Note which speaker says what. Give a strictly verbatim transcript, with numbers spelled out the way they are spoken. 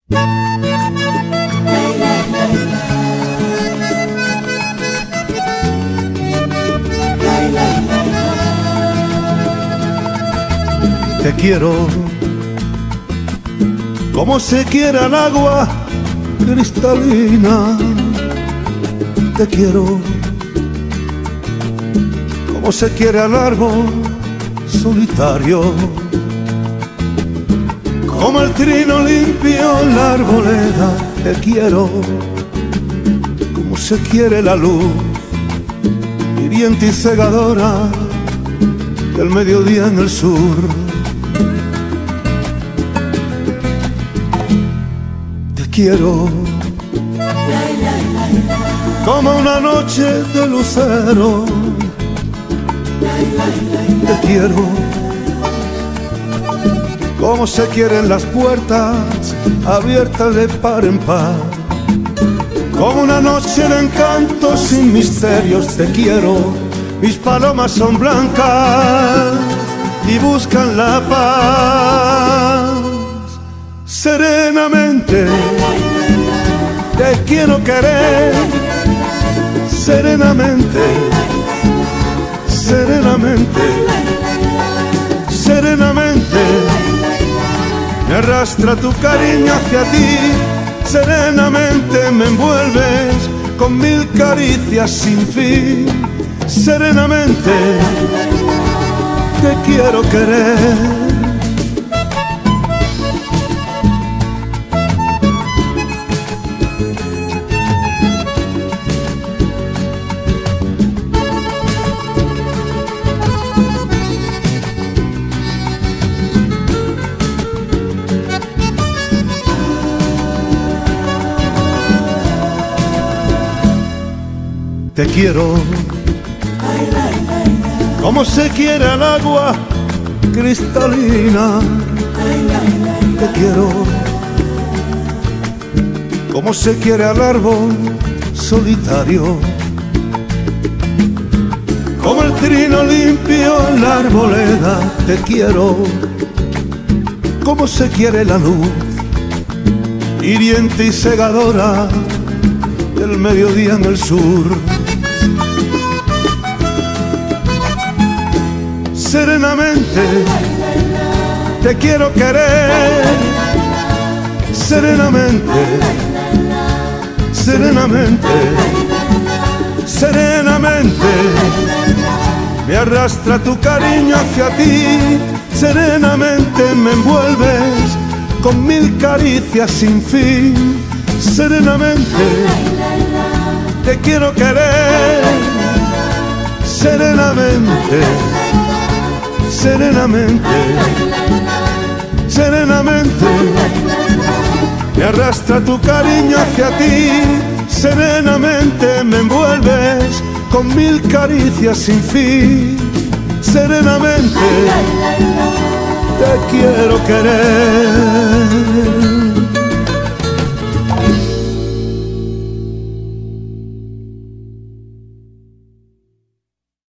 Speaker 1: Te quiero como se quiere el agua cristalina. Te quiero como se quiere al árbol solitario, como el trino limpio en la arboleda. Te quiero como se quiere la luz hiriente y cegadora del mediodía en el sur. Te quiero como una noche de lucero. Te quiero como se quieren las puertas abiertas de par en par, como una noche de encanto sin misterios. Te quiero, mis palomas son blancas y buscan la paz. Serenamente te quiero querer, serenamente, serenamente, serenamente. Me arrastra tu cariño hacia ti, serenamente me envuelves con mil caricias sin fin. Serenamente te quiero querer. Te quiero como se quiere el agua cristalina. Te quiero como se quiere al árbol solitario, como el trino limpio en la arboleda. Te quiero como se quiere la luz hiriente y cegadora del mediodía en el sur. Serenamente te quiero querer, serenamente, serenamente, serenamente. Me arrastra tu cariño hacia ti, serenamente me envuelves con mil caricias sin fin. Serenamente te quiero querer, serenamente, serenamente, serenamente. Me arrastra tu cariño hacia ti, serenamente me envuelves con mil caricias sin fin. Serenamente te quiero querer.